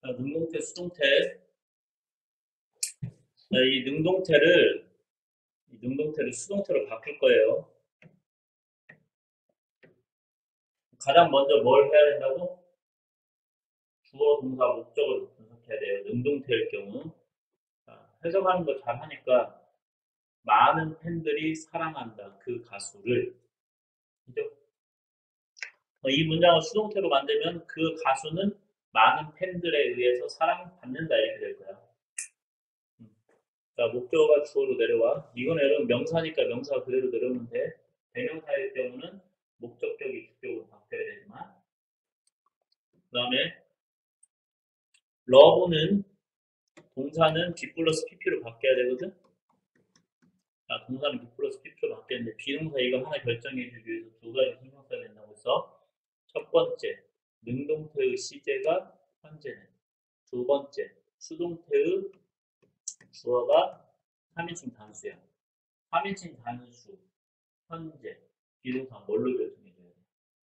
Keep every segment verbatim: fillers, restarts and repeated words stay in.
자, 능동태, 수동태. 자, 이 능동태를, 이 능동태를 수동태로 바꿀 거예요. 가장 먼저 뭘 해야 된다고? 주어, 동사, 목적을 분석해야 돼요. 능동태일 경우. 자, 해석하는 거 잘 하니까 많은 팬들이 사랑한다. 그 가수를. 그죠? 어, 이 문장을 수동태로 만들면 그 가수는 많은 팬들에 의해서 사랑받는다. 이렇게 될 거야. 음. 자, 목적어가 주어로 내려와. 이건 여러분 명사니까 명사 그대로 내려오면 돼. 대명사일 경우는 목적격이 주격으로 바뀌어야 되지만. 그 다음에 러브는 동사는 B 플러스 피피로 바뀌어야 되거든. 자, 동사는 B 플러스 피피로 바뀌었는데 비동사 이거 하나 결정해 주기 위해서 두 가지 신경 써야 된다고 해서 첫 번째, 능동태의 시제가 현재는. 두 번째, 수동태의 주어가 삼 인칭 단수야. 삼 인칭 단수, 현재, 비동사 뭘로 결정해줘야 돼?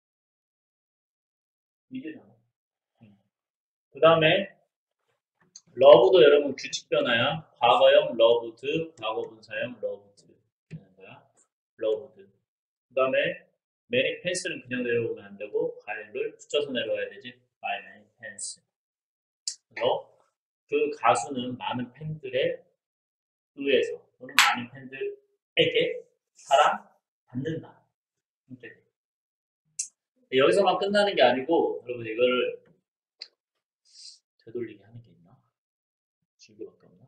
이제잖아. 그 다음에 러브도 여러분 규칙 변화야. 과거형 러브드, 과거분사형 러브드 되는 거야. 러브드. 그 다음에 many fans는 그냥 내려오면 안 되고 가일을 붙여서 내려와야 되지. by many fans. 그래서 그 가수는 많은 팬들에 의해서 또는 많은 팬들에게 사랑받는다. 이렇게. 여기서만 끝나는 게 아니고 여러분 이걸 되돌리게 하는 게 있나? 줄기밖에 없나?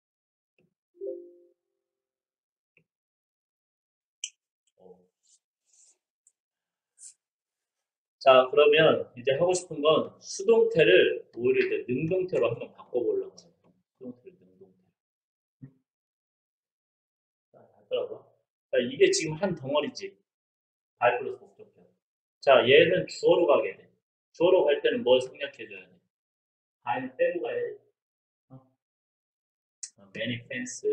어. 자, 그러면 이제 하고 싶은 건 수동태를 오히려 이제 능동태로 한번 바꿔보려고 해요. 수동태를 능동태. 자, 잘 따라봐. 자, 이게 지금 한 덩어리지. 바이 플러스 목적격. 자, 얘는 주어로 가게 돼. 주어로 갈 때는 뭘 생략해줘야 돼? 바이는 빼고 가야 돼. 어? 어, many fans.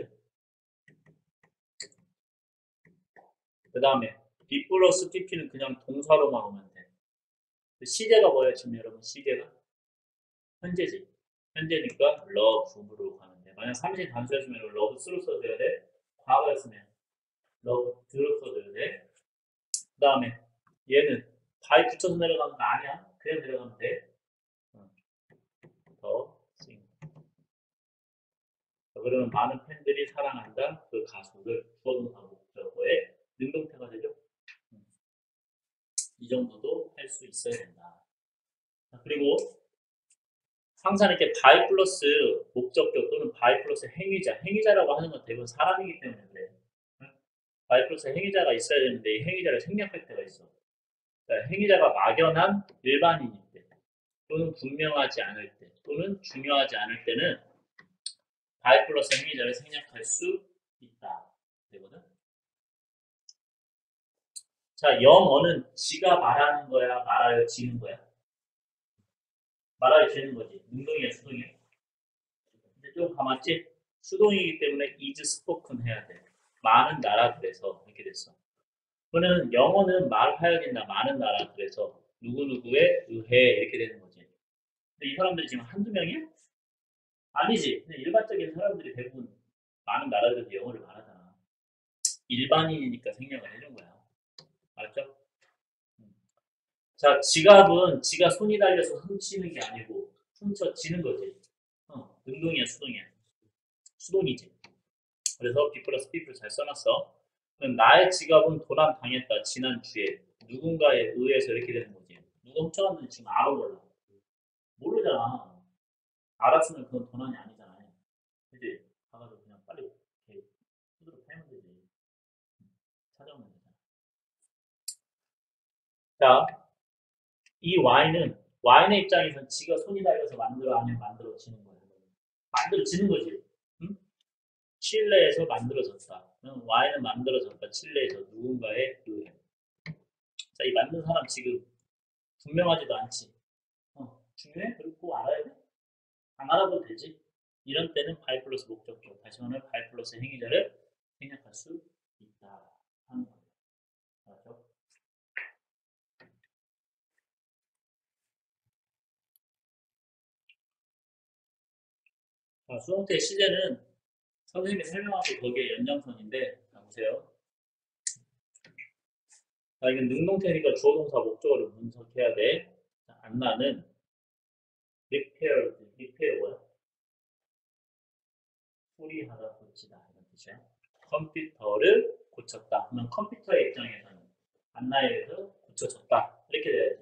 그 다음에 B 플러스 피피는 그냥 동사로만 오면 돼. 시제가 뭐예요, 지금 여러분? 시제가? 현재지. 현재니까 love로 가면 돼. 만약 삼 인칭 단수였으면 love스로 써줘야 돼. 과거였으면 loved로 써줘야 돼. 그 다음에 얘는 by 붙여서 내려가는 거 아니야. 그냥 내려가면 돼. 더 sing. 그러면 많은 팬들이 사랑한다. 그 가수를 주어동사 목적어에 능동태가 되죠. 이 정도도 할 수 있어야 된다. 그리고 항상 이렇게 by 플러스 목적격 또는 by 플러스 행위자, 행위자라고 하는 건 대부분 사람이기 때문에 그래. by 플러스 행위자가 있어야 되는데 이 행위자를 생략할 때가 있어. 그러니까 행위자가 막연한 일반인일 때, 또는 분명하지 않을 때, 또는 중요하지 않을 때는 by 플러스 행위자를 생략할 수 있다. 되거든. 자, 영어는 지가 말하는 거야, 말하여지는 거야? 말하여지는 거지. 능동이야, 수동이야? 근데 좀 감았지? 수동이기 때문에 is spoken 해야 돼. 많은 나라들에서 이렇게 됐어. 그러면 영어는 말하여진다, 많은 나라들에서 누구누구에 의해 이렇게 되는 거지. 근데 이 사람들이 지금 한두 명이야? 아니지. 근데 일반적인 사람들이 대부분 많은 나라들에서 영어를 말하잖아. 일반인이니까 생략을 해준 거야. 알았죠? 자, 지갑은 지가 손이 달려서 훔치는 게 아니고 훔쳐지는 거지. 어, 능동이야, 수동이야? 수동이지. 그래서 B 플러스 B를 잘 써놨어. 그럼 나의 지갑은 도난 당했다. 지난주에 누군가에 의해서 이렇게 되는 거지. 누가 훔쳐갔는지 지금 알아 몰라. 모르잖아. 알았으면 그건 도난이 아니잖아요. 그지? 가가지고 그냥 빨리 이렇게 후드로 패면 되지. 찾아오면 되잖아. 자, 이 Y는 Y의 입장에서는 지가 손이 달려서 만들어 아니면 만들어지는 거야. 만들어지는 거지. 응? 칠레에서 만들어졌다. Y는 만들어졌다. 칠레에서 누군가에 의해. 자, 이 만든 사람 지금 분명하지도 않지. 어, 중요해? 그리고 알아야 돼? 안 알아도 되지. 이런 때는 바이 플러스 목적격, 다시 말하면 바이 플러스 행위자를 생략할 수 있다 하는 거예요. 알았죠? 자, 수동태 시제는 선생님이 설명하고 거기에 연장선인데, 자, 보세요. 자, 이건 능동태니까 주어 동사 목적어를 분석해야 돼. 자, 안나는 repair, repair 뭐야? 수리하다, 고치다 이런 뜻이야. 컴퓨터를 고쳤다. 그러면 컴퓨터의 입장에서는 안나에 의해서 고쳐졌다. 이렇게 돼야지.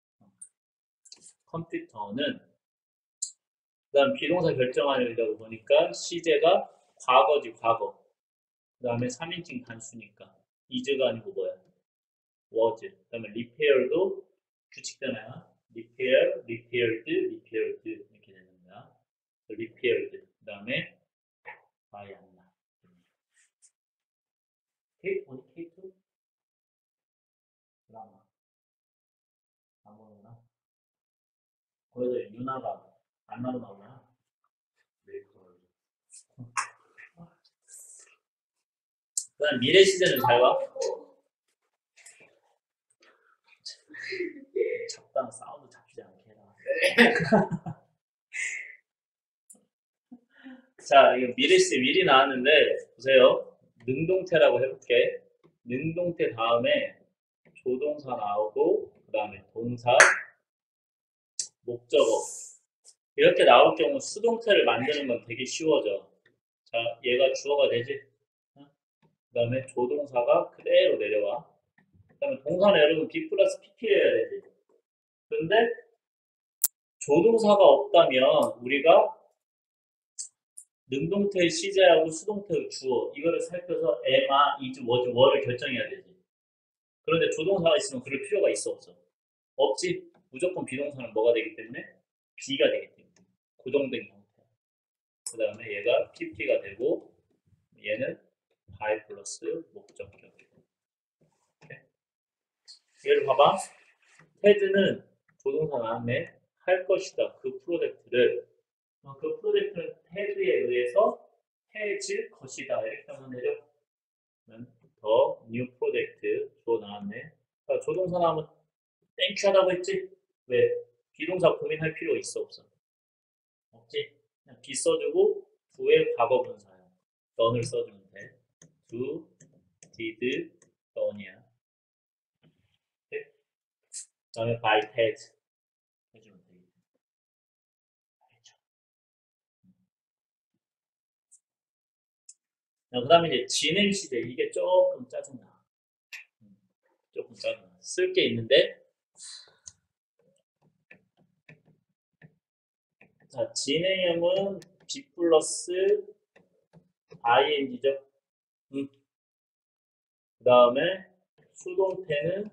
컴퓨터는 그 다음 비동사 결정하려고 보니까 시제가 과거지 과거. 그 다음에 삼인칭 단수니까 is가 아니고 뭐야? was. 그 다음에 repair도 규칙잖아요. repair, repaired, repaired 이렇게 되는 거야. repaired. 그 다음에 by 안나. 케이 투 뭐니? 케이 투? 드라마. 안 보는구나. 거기서 유나가 안나로 나오나? 그 다음 미래 시제는 잘 봐. 잡다한 사운드 잡히지 않게 해라. 자, 이거 미래 시제 미리 나왔는데, 보세요. 능동태라고 해볼게. 능동태 다음에 조동사 나오고, 그 다음에 동사, 목적어. 이렇게 나올 경우 수동태를 만드는 건 되게 쉬워져. 자, 얘가 주어가 되지? 그 다음에 조동사가 그대로 내려와. 그 다음에 동사는 여러분 B 플러스 피피여야 되지. 근데 조동사가 없다면 우리가 능동태의 시제하고 수동태의 주어 이거를 살펴서 am, is, was, were를 결정해야 되지. 그런데 조동사가 있으면 그럴 필요가 있어 없어? 없지. 무조건 비동사는 뭐가 되기 때문에? B가 되기 때문에. 고정된 형태. 그 다음에 얘가 피피가 되고 얘는 by 플러스 목적격. 얘를 봐봐. 헤드는 조동사 나왔네. 할 것이다. 그 프로젝트를. 그 프로젝트는 헤드에 의해서 해질 것이다. 이렇게 하면 되죠. 더 뉴 프로젝트 주어 나왔네. 자, 조동사 나오면 땡큐 하다고 했지? 왜? 비동사 고민할 필요 있어 없어? 없지? 그냥 be 써주고 do의 과거 분사야. done을 써주면 돼. do, did, done이야. 그 다음에 by had 해주면 되겠다. 알겠죠? 그 다음에 이제 진행 시제. 이게 조금 짜증나. 조금 짜증나. 쓸 게 있는데, 자, 진행형은 B 플러스 ing죠. 음. 그 다음에 수동태는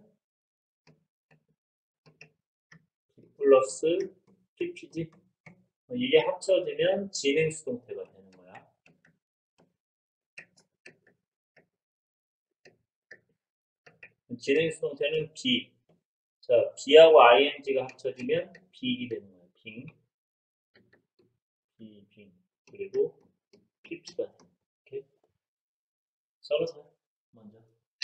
B 플러스 pp지. 이게 합쳐지면 진행 수동태가 되는 거야. 진행 수동태는 be. 자, be하고 ing가 합쳐지면 be이 되는 거야. being. be, being. 그리고 pp가 돼. 이렇게 써보세요. 먼저.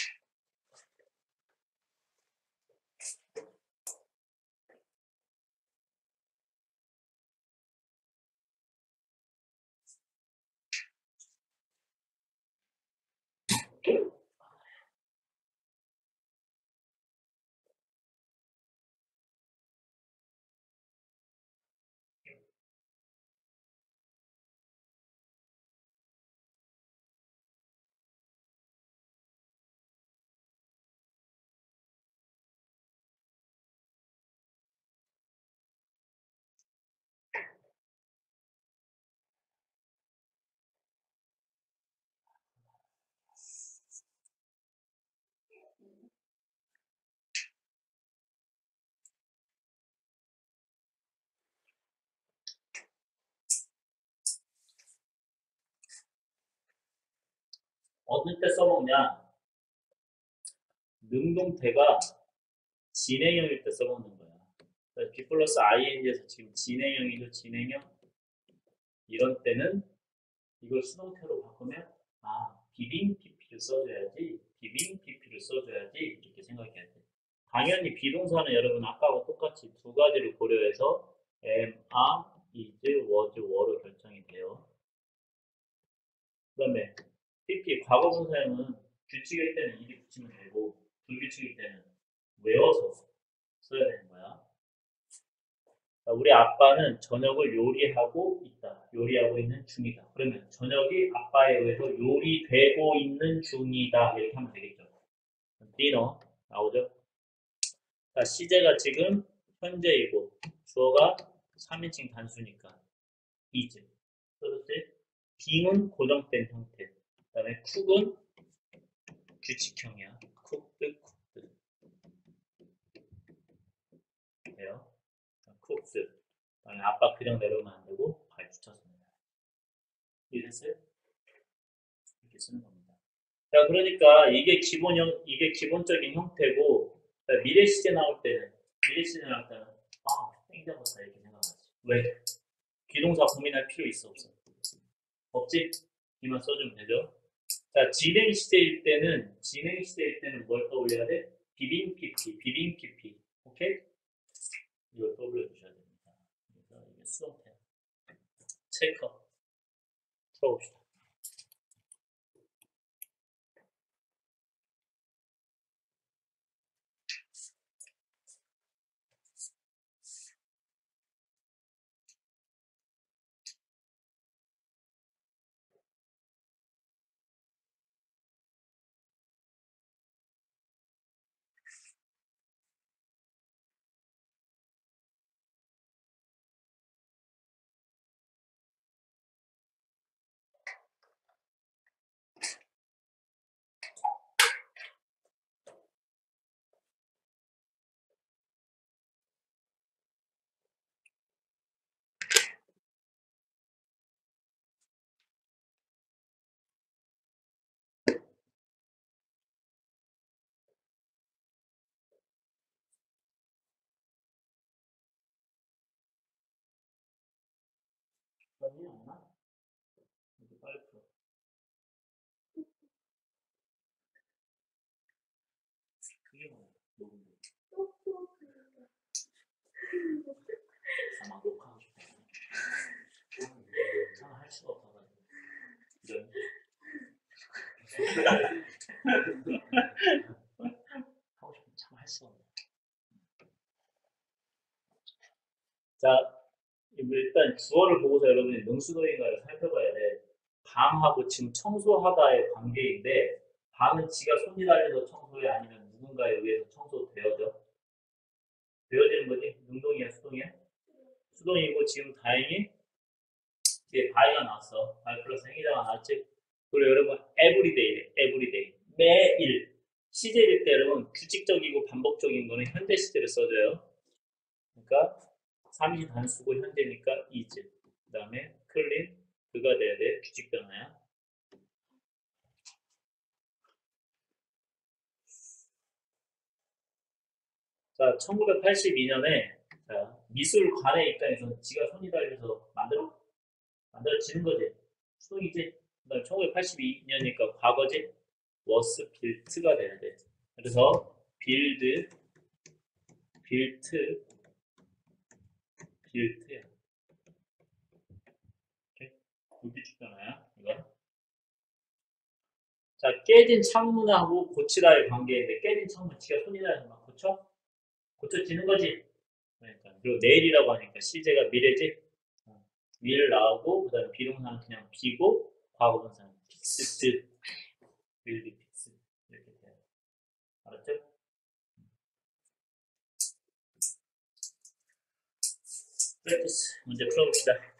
어느 때 써먹냐? 능동태가 진행형일 때 써먹는 거야. B 플러스 ing에서 지금 진행형이죠, 진행형. 이런 때는 이걸 수동태로 바꾸면 아, 비빙 pp를 써줘야지, 비빙 pp를 써줘야지 이렇게 생각해야 돼. 당연히 비동사는 여러분 아까와 똑같이 두 가지를 고려해서 am, are, is, was, were로 결정이 돼요. 그 다음에 피피 과거분사형은 규칙일 때는 이디 붙이면 되고 불규칙일 때는 외워서 써야 되는 거야. 우리 아빠는 저녁을 요리하고 있다. 요리하고 있는 중이다. 그러면 저녁이 아빠에 의해서 요리되고 있는 중이다. 이렇게 하면 되겠죠. 디너 나오죠? 자, 시제가 지금 현재이고 주어가 삼 인칭 단수니까 is. 그렇지? being은 고정된 형태. 그 다음에 cook은 규칙형이야. cooked, cooked. 돼요. cooked. 그다음에 아빠 그냥 내려오면 안 되고 발 붙였습니다. 이랬어요? 이렇게 쓰는 겁니다. 자, 그러니까 이게 기본형, 이게 기본적인 형태고 미래 시제 나올 때는 미래 시제 나올 때는 아, 땡잡았다 이렇게 생각하지. 왜? 비동사 고민할 필요 있어 없어? 없지? 이만 써주면 되죠. 자, 진행 시제일 때는 진행 시제일 때는 뭘 떠올려야 돼? 비빙 피피, 비빙 피피. 오케이? 이걸 떠올려 주셔야 됩니다. 그래서 이게 수동태. 체커. 풀어봅시다. 아니, 안 나? 이렇게 빨리 풀어. 그게 뭐야? 녹음도. 아마 녹화하고 싶다. 참 할 수가 없어가지고. 이런. 하고 싶으면 참 할 수가 없네. 자, 일단 주어를 보고서 여러분이 능수노인가를 살펴봐야 돼. 방하고 지금 청소하다의 관계인데 방은 지가 손이 달려서 청소해 아니면 누군가에 의해서 청소되어져? 되어지는 거지? 능동이야 수동이야? 수동이고 지금 다행히 뒤에 바이가 나왔어. 바이 플러스 행위자가 나왔지? 그리고 여러분 everyday래. everyday. 매일. 시제일 때 여러분 규칙적이고 반복적인 거는 현재 시제를 써줘요. 그러니까 삼이 단수고 현재니까 is. 그 다음에 clean. 그가 돼야 돼. 규칙 변화야. 자, 천구백팔십이 년에 자, 미술관의 입장에서는 지가 손이 달려서 만들어? 만들어지는 거지. 수동이지. 그 다음에 천구백팔십이 년이니까 과거지. was built가 돼야 돼. 그래서 build, built, built야. 오케이? 불규칙 변화야. 이거. 자, 깨진 창문하고 고치다의 관계인데 깨진 창문 지가 손이 달려서 막 고쳐? 고쳐지는 거지. 그러니까. 그리고 내일이라고 하니까 시제가 미래지. will 나오고 그 다음에 비동사는 그냥 비고 과거분사는 fixed, will be fixed 이렇게 돼요. 알았죠? 프랙티스 문제 풀어봅시다.